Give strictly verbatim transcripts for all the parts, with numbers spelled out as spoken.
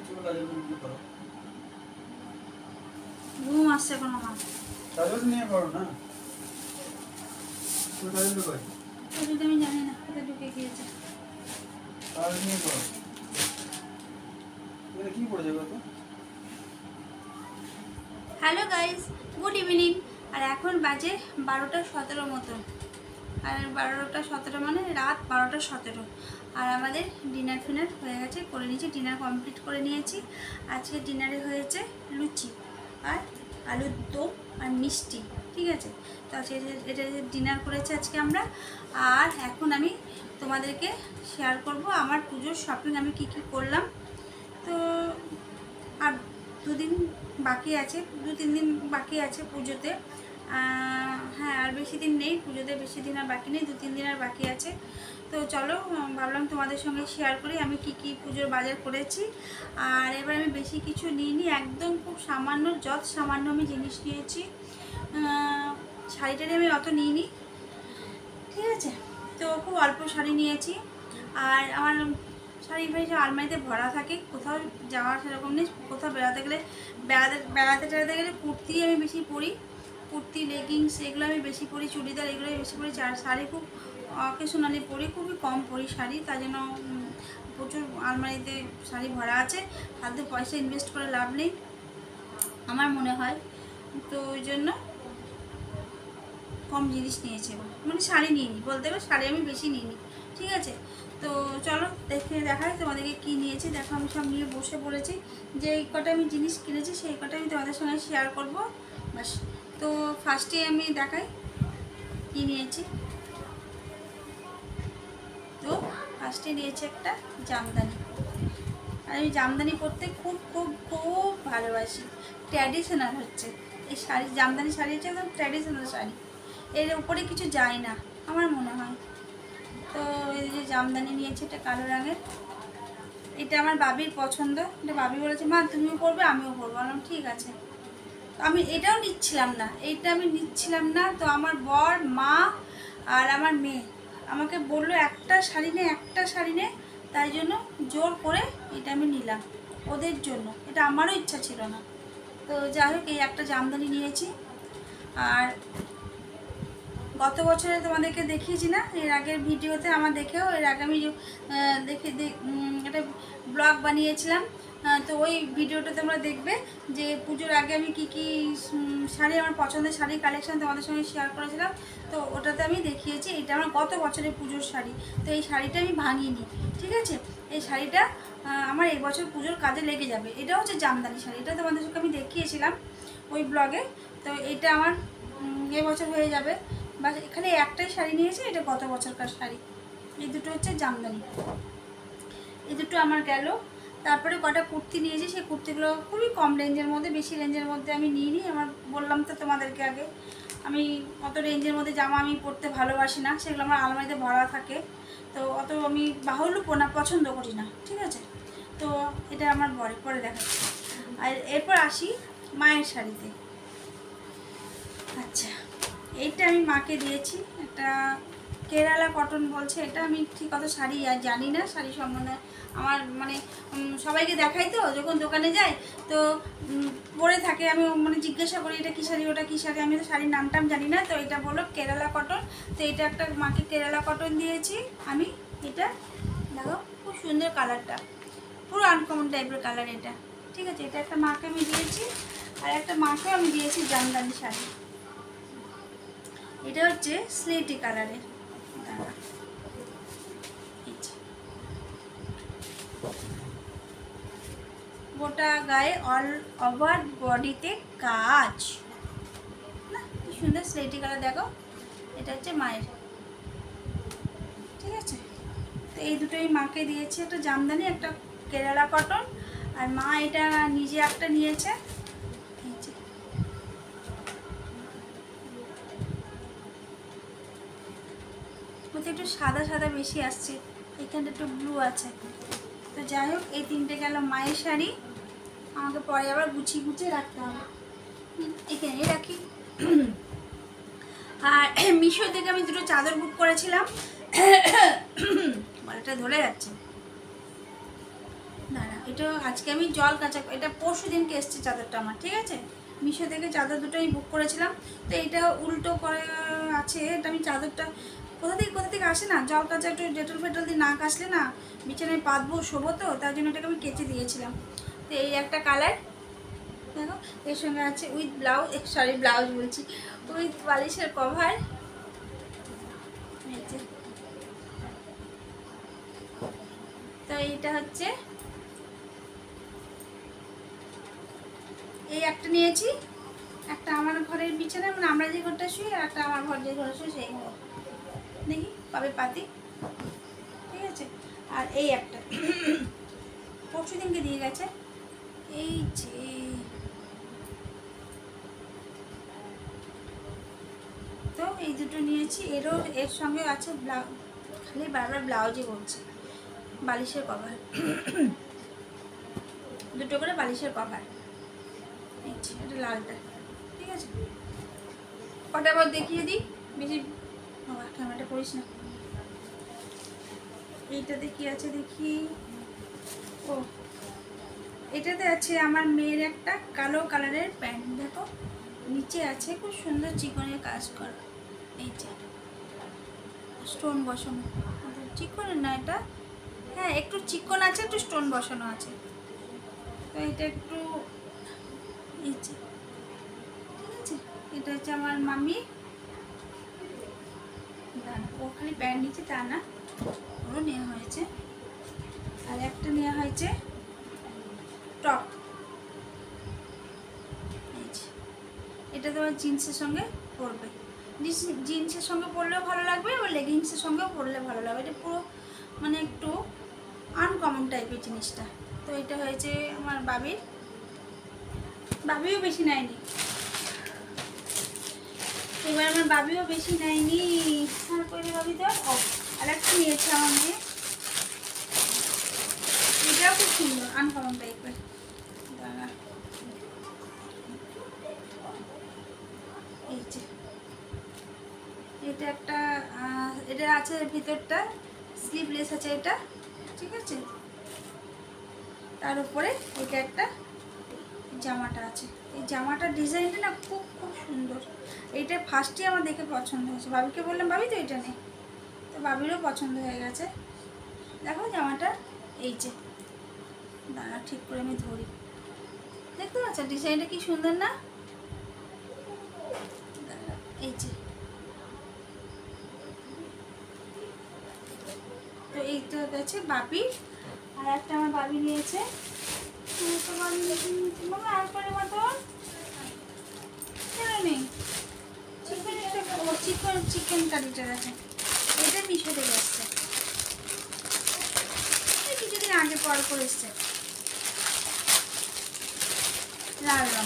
ঘুম আসছে এখন আমার। কাগজ নিয়ে করো না। তুই কাগজ কই? কাগজ আমি জানি না কোথায় ঢুকে গিয়েছে। কাগজ নিয়ে করো। এটা কি পড়ে যাবে তো? Hello guys, good evening. আর এখন বাজে বারোটা সতেরো মতো। আর বারোটা সতেরো মানে রাত বারোটা সতেরো। আর আমাদের ডিনার ফিনার হয়ে গেছে, করে নিয়েছি, ডিনার কমপ্লিট করে নিয়েছি। আজকে ডিনারে হয়েছে লুচি আর আলুর দম আর মিষ্টি, ঠিক আছে। তো আজকে এটা ডিনার করেছি আজকে আমরা। আর এখন আমি তোমাদেরকে শেয়ার করব আমার পুজোর শপিং আমি কি কি করলাম। তো আর দুদিন বাকি আছে, দু তিন দিন বাকি আছে পুজোতে। হ্যাঁ, আর বেশি দিন নেই পুজোতে, বেশি দিন আর বাকি নেই, দু তিন দিন আর বাকি আছে। তো চলো, ভাবলাম তোমাদের সঙ্গে শেয়ার করি আমি কি কি পুজোর বাজার করেছি। আর এবার আমি বেশি কিছু নিইনি, একদম খুব সামান্য, যত সামান্য আমি জিনিস নিয়েছি। শাড়িটারে আমি অত নিইনি, ঠিক আছে। তো খুব অল্প শাড়ি নিয়েছি। আর আমার শাড়ি ফাড়ি সব আলমারিতে ভরা থাকে, কোথাও যাওয়ার সেরকম নেই। কোথাও বেড়াতে গেলে বেড়াতে বেড়াতে টেড়াতে গেলে কুর্তি আমি বেশি পরি, কুর্তি লেগিংস এগুলো আমি বেশি পরি, চুড়িদার এগুলো আমি বেশি পরি। চার শাড়ি খুব অকেশনালি পরি, খুবই কম পরি শাড়ি, তার জন্য প্রচুর আলমারিতে শাড়ি ভরা আছে। ফালতু পয়সা ইনভেস্ট করে লাভ নেই আমার মনে হয়। তো ওই জন্য কম জিনিস নিয়েছি, মানে শাড়ি নিইনি, বলতে হবে শাড়ি আমি বেশি নিইনি, ঠিক আছে। তো চলো দেখে দেখাই তোমাদেরকে কী নিয়েছি। দেখো আমি সব নিয়ে বসে পড়েছি, যে এই কটা আমি জিনিস কিনেছি সেই কটা আমি তোমাদের সঙ্গে শেয়ার করব বাস। তো ফার্স্টে আমি দেখাই কী নিয়েছি। তো ফার্স্টে নিয়েছি একটা জামদানি। আর আমি জামদানি পরতে খুব খুব খুব ভালোবাসি, ট্র্যাডিশনাল হচ্ছে এই শাড়ি, জামদানি শাড়ি হচ্ছে একদম ট্র্যাডিশনাল শাড়ি, এর উপরে কিছু যায় না আমার মনে হয়। তো এই যে জামদানি নিয়েছি, এটা কালো রঙের, এটা আমার বাবির পছন্দ। এটা বাবি বলেছে মা তুমিও পরবে আমিও পরবো, বললাম ঠিক আছে। আমি এটাও নিচ্ছিলাম না, এইটা আমি নিচ্ছিলাম না। তো আমার বর, মা আর আমার মেয়ে আমাকে বললো একটা শাড়ি নে, একটা শাড়ি নে, তাই জন্য জোর করে এটা আমি নিলাম ওদের জন্য, এটা আমারও ইচ্ছা ছিল না। তো যাই হোক, এই একটা জামদানি নিয়েছি। আর গত বছরে তোমাদেরকে দেখিয়েছি না এর আগের ভিডিওতে, আমার দেখেও এর আগে আমি দেখে একটা ব্লগ বানিয়েছিলাম। তো ওই ভিডিওটা তোমরা দেখবে, যে পুজোর আগে আমি কি কি শাড়ি, আমার পছন্দের শাড়ির কালেকশান তোমাদের সঙ্গে শেয়ার করেছিলাম। তো ওটাতে আমি দেখিয়েছি, এটা আমার গত বছরের পুজোর শাড়ি। তো এই শাড়িটা আমি ভাঙিনি, ঠিক আছে। এই শাড়িটা আমার এই বছর পুজোর কাজে লেগে যাবে। এটা হচ্ছে জামদানি শাড়ি, এটা তোমাদের সঙ্গে আমি দেখিয়েছিলাম ওই ব্লগে। তো এটা আমার এবছর হয়ে যাবে। বাস এখানে একটাই শাড়ি নিয়েছি, এটা গত বছরকার শাড়ি। এই দুটো হচ্ছে জামদানি, এই দুটো আমার গেল। তারপরে কটা কুর্তি নিয়েছি, সেই কুর্তিগুলো খুবই কম রেঞ্জের মধ্যে, বেশি রেঞ্জের মধ্যে আমি নিইনি। আমার বললাম তো তোমাদেরকে আগে, আমি অত রেঞ্জের মধ্যে জামা আমি পরতে ভালোবাসি না, সেগুলো আমার আলমারিতে ভরা থাকে। তো অত আমি বাহুল্যপনা পছন্দ করি না, ঠিক আছে। তো এটা আমার বরে পরে দেখাচ্ছি। আর এরপর আসি মায়ের শাড়িতে। আচ্ছা, এইটা আমি মাকে দিয়েছি, একটা কেরালা কটন বলছে এটা। আমি ঠিক কত শাড়ি আর জানি না, শাড়ি সম্বন্ধে আমার মানে সবাইকে দেখাই তো যখন দোকানে যাই, তো পরে থাকে, আমি মানে জিজ্ঞাসা করি এটা কী শাড়ি ওটা কী শাড়ি, আমি তো শাড়ির নাম টাম জানি না। তো এটা বললো কেরালা কটন। তো এটা একটা মাকে কেরালা কটন দিয়েছি আমি। এটা দেখো খুব সুন্দর কালারটা, পুরো আনকমন টাইপের কালার এটা, ঠিক আছে। এটা একটা মাকে আমি দিয়েছি। আর একটা মাকে আমি দিয়েছি জামদানি শাড়ি, এটা হচ্ছে স্লেটি কালারের। গোটা গায়ে অল ওভার বডিতে কাজ, না কি সুন্দর স্লেটি কালার দেখো। এটা হচ্ছে মায়ের, ঠিক আছে। তো এই দুটোই মাকে দিয়েছি, একটা জামদানি একটা কেরালা কটন। আর মা এটা নিজে একটা নিয়েছে, ওতে একটু সাদা সাদা বেশি আসছে, এখানটা একটু ব্লু আছে। তো যাই হোক, এই তিনটে গেল মায়ের শাড়ি। আমাকে পরে আবার গুছিয়ে গুছিয়ে রাখতে হবে, এখানেই রাখি। আর মিশো থেকে আমি দুটো চাদর বুক করেছিলাম, গলাটা ধরে যাচ্ছে, দাঁড়া এটা আজকে আমি জল কাঁচা, এটা পরশু দিনকে এসছে চাদরটা আমার, ঠিক আছে। মিশো থেকে চাদর দুটো আমি বুক করেছিলাম, তো এটা উল্টো করে আছে। এটা আমি চাদরটা কোথা থেকে কোথা থেকে আসে না, জল কাঁচা একটু ডেটল ফেটল দিয়ে না কাচলে না বিছানায় পাতবো শোবো, তো তার জন্য এটাকে আমি কেচে দিয়েছিলাম। তো এই একটা কালার দেখো, এর সঙ্গে আছে উইথ ব্লাউজ, সরি ব্লাউজ বলছি, উইথ বালিশের কভার। তো এইটা হচ্ছে, এই একটা নিয়েছি, একটা আমার ঘরের বিছানায়, মানে আমরা যে ঘরটা শুই, আর একটা আমার ঘর যে ঘরে শুই সেই ঘর, দেখি পাবে পাতি, ঠিক আছে। আর এই একটা পরশু দিনকে দিয়ে গেছে, এই যে তো এই দুটো নিয়েছি। এরও এর সঙ্গে আছে ব্লাউজ, খালি বারবার ব্লাউজই বলছে, বালিশের কভার দুটো করে বালিশের কভার। এটা লালটা, ঠিক আছে। কটা আবার দেখিয়ে দিই, বেশি বাবা ক্যামেরাটা করিস না। এইটাতে কি আছে দেখি, ও এটাতে আছে আমার মেয়ের একটা কালো কালারের প্যান্ট, দেখো নিচে আছে খুব সুন্দর চিকনের কাজ করা, এই যে স্টোন বসানো, চিকনের না এটা, হ্যাঁ একটু চিকন আছে, একটু স্টোন বসানো আছে। তো এটা একটু এই যে, ঠিক আছে। এটা হচ্ছে আমার মামি, ও খালি প্যান্ট নিচ্ছে তা না, ওরও নেওয়া হয়েছে। আর একটা নেওয়া হয়েছে টপ, এটা তোমার জিন্সের সঙ্গে পরবে, জিন্সের সঙ্গে পরলেও ভালো লাগবে, আবার লেগিংসের সঙ্গেও পরলে ভালো লাগবে। এটা পুরো মানে একটু আনকমন টাইপের জিনিসটা। তো এটা হয়েছে আমার বাবির, বাবিও বেশি নেয়নি এবার, আমার বাবিও বেশি নেয়নি। আর করে বাবি তো ও আর একটা নিয়েছে আমার মেয়ে, এটাও খুব সুন্দর আনকমন টাইপের। এই যে এটা একটা, এটা আছে ভিতরটা স্লিভলেস আছে এটা, ঠিক আছে। তার উপরে এটা একটা জামাটা আছে, এই জামাটার ডিজাইনটা না খুব খুব সুন্দর। এইটা ফার্স্টই আমার দেখে পছন্দ হয়েছে, বাবিকে বললাম বাবি তো এটা নেই, তো বাবিরও পছন্দ হয়ে গেছে। দেখো জামাটা, এই যে দাঁড়া ঠিক করে আমি ধরি, দেখতে পাচ্ছ ডিজাইনটা কি সুন্দর না, এই যে। তো এই তো গেছে বাবি, আর একটা আমার বাবি নিয়েছে, আর করে মতন নেই, চিকেন একটা চিকেন চিকেন কারিটার আছে, এটা মিশো থেকে এসছে, কিছুদিন আগে পর করে এসছে, লাল রঙ।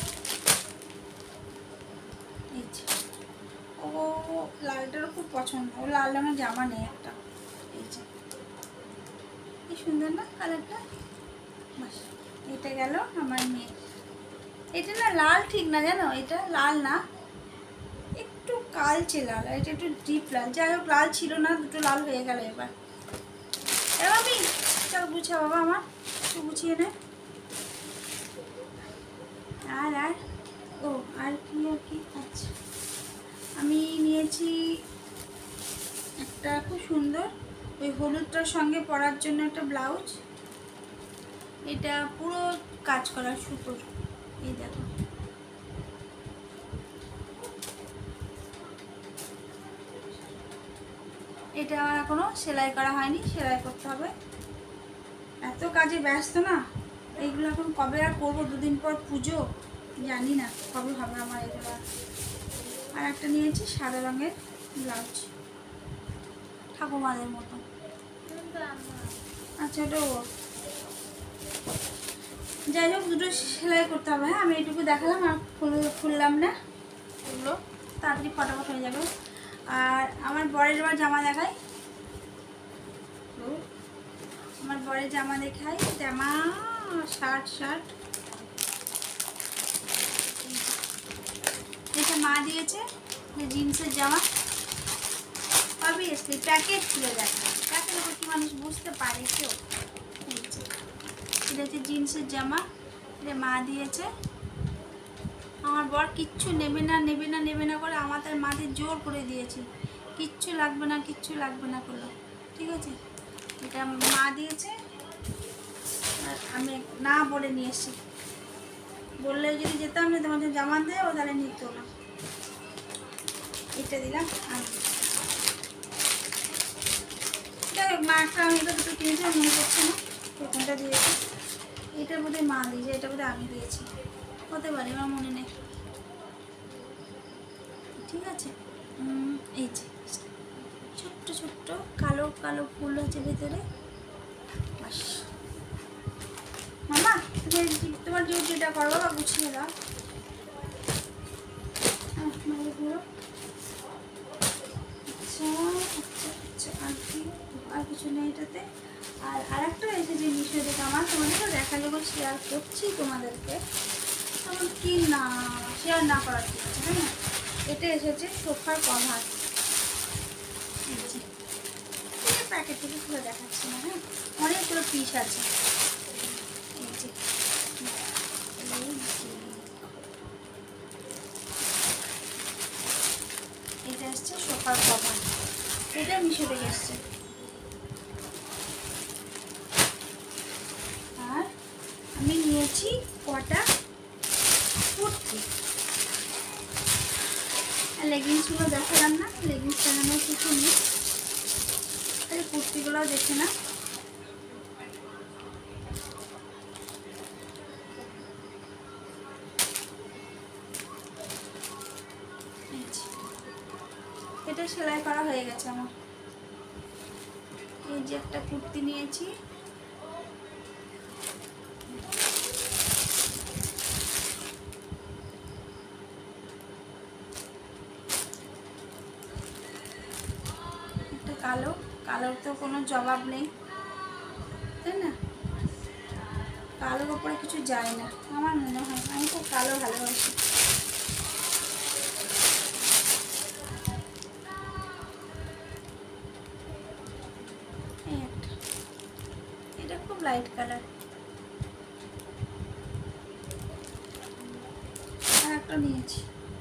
ও লালটারও খুব পছন্দ, ও লাল রঙের জামা নেই একটা, এই যে কি সুন্দর না কালারটা। বাস এটা গেল আমার মেয়ে। এটা না লাল ঠিক না জানো, এটা লাল না, একটু কালচে লাল, এটা একটু ডিপ লাল, যাই হোক লাল ছিল না, দুটো লাল হয়ে গেল এবার। এবার আমি চল গুছিয়ে বাবা, আমার একটু গুছিয়ে নে। আর আর ও আর কি আর কি, আচ্ছা আমি নিয়েছি একটা খুব সুন্দর ওই হলুদটার সঙ্গে পরার জন্য একটা ব্লাউজ, এটা পুরো কাজ করা সুতোর, এই দেখো এটা এখনো সেলাই করা হয়নি, সেলাই করতে হবে, এত কাজে ব্যস্ত না, এইগুলো এখন কবে আর করবো, দুদিন পর পুজো, জানি না কবে হবে আমার এগুলো। আর একটা নিয়েছি সাদা রঙের ব্লাউজ, ঠাকুমাদের মতো, আচ্ছা ওটা ও, যাই হোক দুটো সেলাই করতে হবে। হ্যাঁ আমি এইটুকু দেখালাম, আর ফুল খুললাম না, এগুলো তাড়াতাড়ি ফটাফট হয়ে যাবে। আর আমার বরের এবার জামা দেখাই, আমার বরের জামা দেখাই, জামা শার্ট শার্ট এটা মা দিয়েছে, জিন্সের জামা, অবভিয়াসলি প্যাকেট খুলে দেখা, প্যাকেট কি মানুষ বুঝতে পারে কেউ, এটা হচ্ছে জিন্সের জামা, এটা মা দিয়েছে। আমার বর কিচ্ছু নেবে না নেবে না নেবে না করে আমাদের মাদের জোর করে দিয়েছে, কিচ্ছু লাগবে না কিচ্ছু লাগবে না করলো। ঠিক আছে, এটা মা দিয়েছে আর আমি না বলে নিয়ে এসেছি। বললে যদি যেতাম না তোমার জামা দেয় ও তাহলে নিত না। এটা দিলাম আমি মা একটা আমি এটা দুটো কিনেছিলাম, মনে করছে না কোনটা দিয়েছি। এটা বোধহয় মা দিয়েছে, এটা বোধহয় আমি দিয়েছি, হতে পারে আমার মনে নেই। ঠিক আছে, এই যে ছোট্ট ছোট্ট কালো কালো ফুল আছে ভেতরে। বাস মামা তোমার ডিউটিটা করো বা গুছিয়ে দাও। পুরো আচ্ছা আচ্ছা আচ্ছা, আর কি আর কিছু নেই এটাতে। আর আরেকটা এসেছে মিশো থেকে আমার, তোমাদেরকে দেখা যখন শেয়ার করছি তোমাদেরকে তখন কি না শেয়ার না করার ঠিক আছে, তাই না? এটা এসেছে সোফার কভার, প্যাকেট থেকে খুলে দেখাচ্ছি না। হ্যাঁ, অনেকগুলো পিস আছে। এই যে এটা এসছে সোফার কভার, এটা মিশো থেকে এসছে। আর আমি নিয়েছি কটা কুর্তি, লেগিংসগুলো দেখালাম না, লেগিংস দেখানোর কিছু নেই, এই কুর্তিগুলো দেখে না। এটা সেলাই করা হয়ে গেছে আমার। এই যে একটা কুর্তি নিয়েছি, একটা কালো, কালোর তো কোনো জবাব নেই, তাই না? কালোর ওপরে কিছু যায় না আমার মনে হয়, আমি তো কালো ভালোবাসি। এই একটা, এটা খুব লাইট কালার। আর একটা নিয়েছি।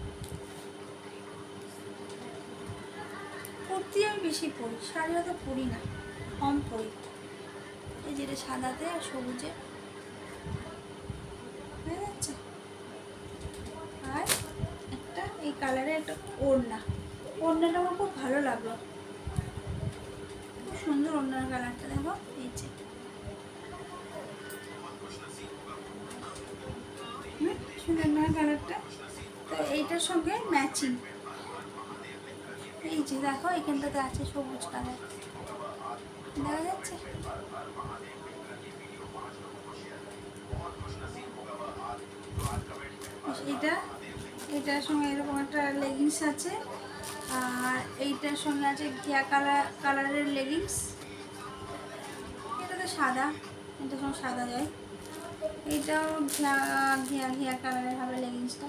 কুর্তি আমি বেশি পরি, শাড়ি হয়তো পরি না, কম পরি। এই যেটা সাদাতে আর সবুজে হয়ে যাচ্ছে। আর একটা এই কালারে একটা ওড়না, ওড়নাটা আমার খুব ভালো লাগলো, খুব সুন্দর ওড়নার কালারটা দেখো। এই যে সুন্দর ওড়নার কালারটা, তো এইটার সঙ্গে ম্যাচিং। এই যে দেখো এখানটাতে আছে সবুজ কালার, দেখা যাচ্ছে। এটা এটার সঙ্গে এরকম একটা লেগিংস আছে, আর এইটার সঙ্গে আছে ঘিয়া কালার কালারের লেগিংস। এটা তো সাদা, এটার সঙ্গে সাদা যায়। এইটাও ঘিয়া ঘিয়া ঘিয়া কালারের হবে লেগিংসটা।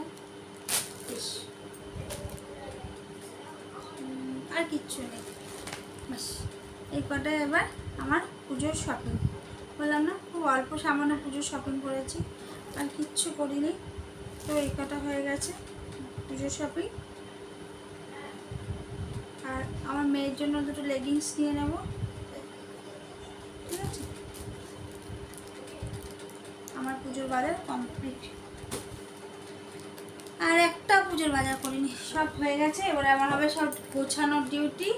আর কিচ্ছু নেই, বাস এই কটা এবার আমার পুজোর শপিং। বললাম না খুব অল্প সামান্য পুজোর শপিং করেছি, আর কিচ্ছু করিনি। তো এই কটা হয়ে গেছে পুজোর শপিং। আর আমার মেয়ের জন্য দুটো লেগিংস নিয়ে নেব, ঠিক আছে? আমার পুজোর বাজার কমপ্লিট। আর একটা পুজোর বাজার করিনি, সব হয়ে গেছে। এবারে আমার হবে সব গোছানোর ডিউটি।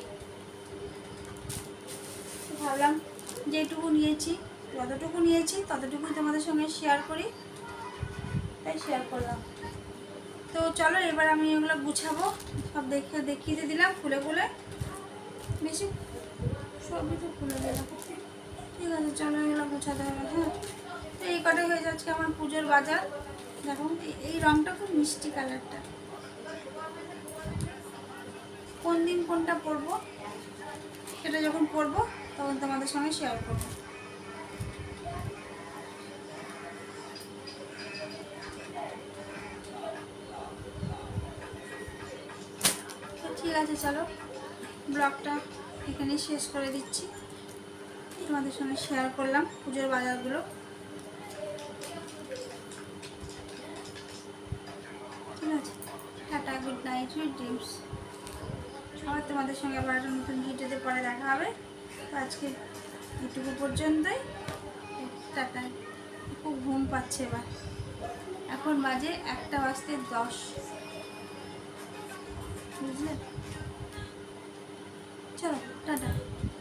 ভাবলাম যেটুকু নিয়েছি, যতটুকু নিয়েছি ততটুকুই তোমাদের সঙ্গে শেয়ার করি, তাই শেয়ার করলাম। তো চলো এবার আমি এগুলো গুছাবো, সব দেখে দেখিয়ে দিলাম খুলে খুলে, বেশি সবই তো খুলে দিলাম। ঠিক আছে, চলো এগুলো গুছাতে হবে। হ্যাঁ, তো এই কটাই হয়ে যাচ্ছে আমার পুজোর বাজার। দেখো এই রঙটা খুব মিষ্টি কালারটা, কোন দিন কোনটা পরবো সেটা যখন পরবো তখন তোমাদের সঙ্গে শেয়ার করবো। ঠিক আছে, চলো ব্লগটা এখানেই শেষ করে দিচ্ছি। তোমাদের সঙ্গে শেয়ার করলাম পুজোর বাজারগুলো। Sweet dreams. আবার তোমাদের সঙ্গে আবার একটা নতুন ভিডিওতে পরে দেখা হবে। তো আজকে এটুকু পর্যন্তই, টাটা। খুব ঘুম পাচ্ছে এবার, এখন বাজে একটা বাজতে দশ, বুঝলে? चलो टाटा।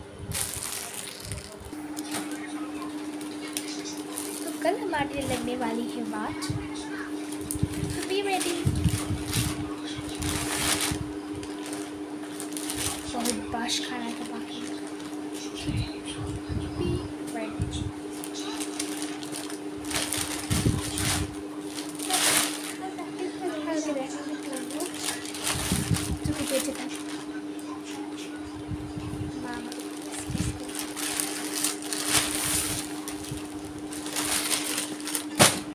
तो कल हमारी लगने वाली है बात, तो बी रेडी। बहुत बाश खाना था बाकी।